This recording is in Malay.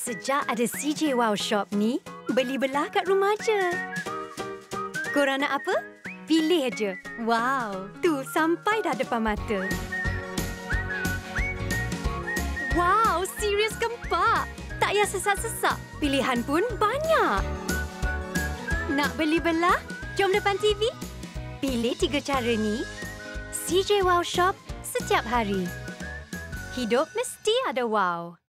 Sejak ada CJ Wow Shop ni, beli belah kat rumah je. Korang nak apa? Pilih je. Wow, tu sampai dah depan mata. Wow, serius ke Pak? Tak payah sesak-sesak. Pilihan pun banyak. Nak beli belah? Jom depan TV. Pilih 3 cara ni. CJ Wow Shop setiap hari. Hidup mesti ada wow.